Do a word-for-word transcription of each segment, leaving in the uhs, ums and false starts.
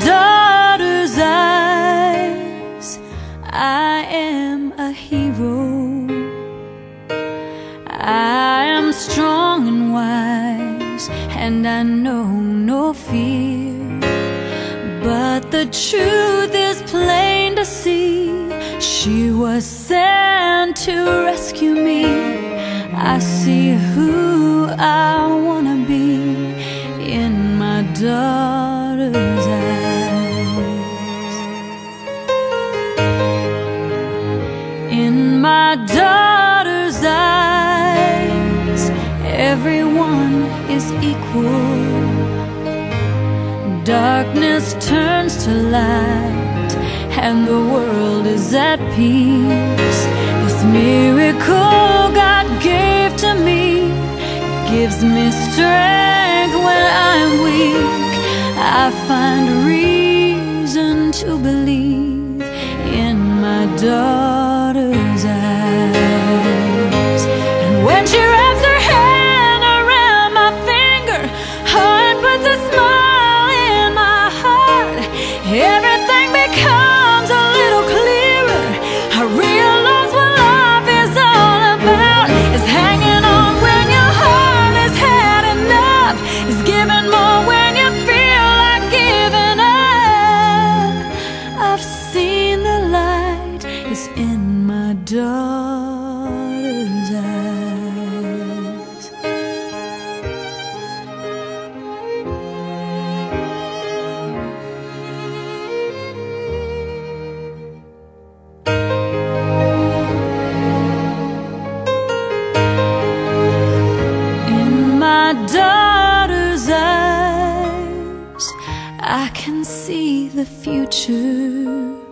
daughter's eyes, I am a hero. I am strong and wise, and I know no fear. But the truth is plain to see, she was sent to rescue me. I see who I wanna be in my daughter's eyes. In my daughter's eyes, everyone is equal. Darkness turns to light, and the world is at peace. This miracle God gave to me gives me strength when I'm weak. I find reason to believe in my daughter's eyes. And when she wraps her hand around my finger, heart puts a smile in my heart. Everything becomes a little clearer. I realize what life is all about. It's hanging on when your heart has had enough. It's giving more when you feel like giving up. I've seen the light, it's in my daughter's eyes. My daughter's eyes, I can see the future,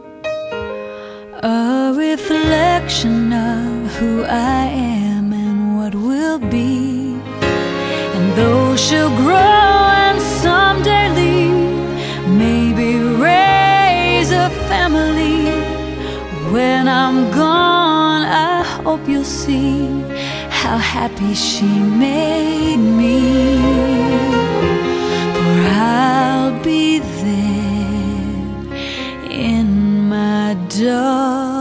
a reflection of who I am and what will be. And though she'll grow and someday leave, maybe raise a family, when I'm gone I hope you'll see how happy she made me. For I'll be there in my daughter's